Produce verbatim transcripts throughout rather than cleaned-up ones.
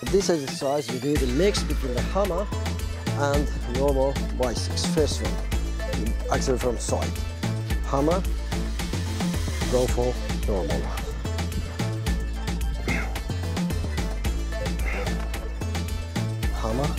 this exercise we do the mix between the hammer and normal biceps. First one, actually from side. Hammer, go for normal one. Hammer.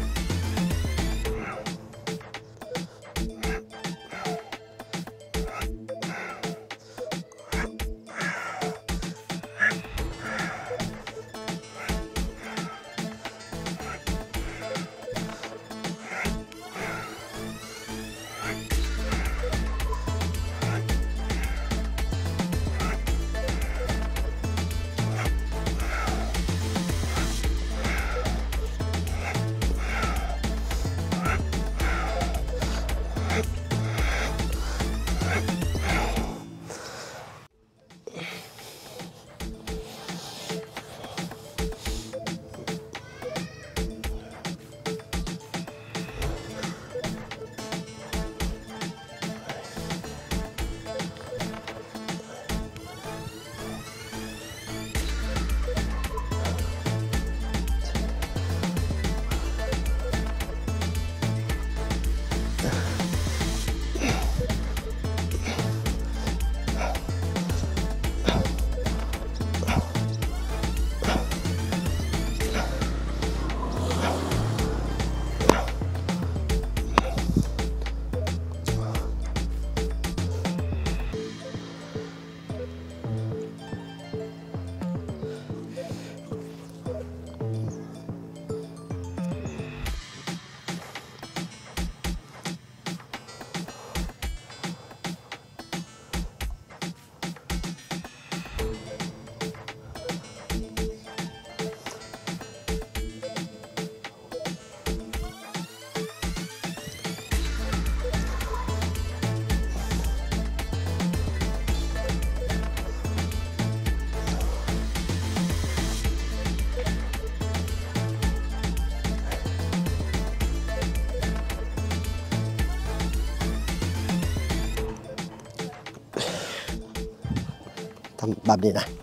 Bắp đi này.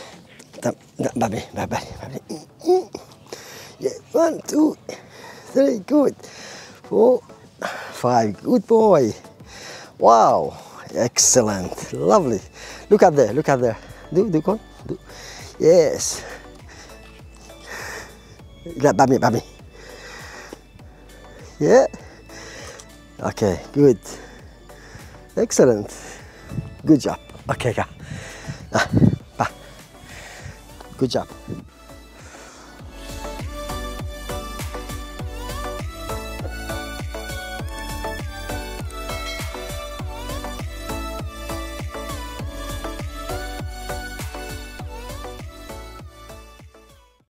Bắp đi, bắp đi, bắp đi. Yeah, one, two, three, good. Four, five, good boy. Wow, excellent, lovely. Look up there, look up there. Do, do, go, do. Yes. Bắp đi, bắp đi. Yeah. Okay, good. Excellent. Good job. Okay, go. Ah, ah. Good job.